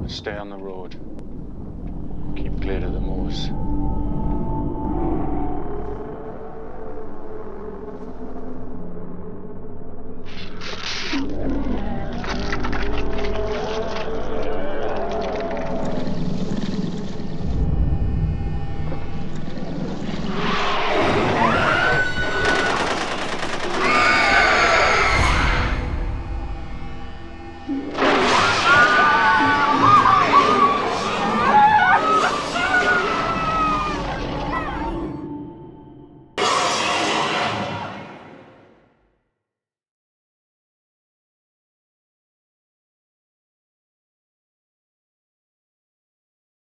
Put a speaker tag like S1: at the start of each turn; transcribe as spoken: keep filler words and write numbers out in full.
S1: Stay on the road. Keep clear of the moors.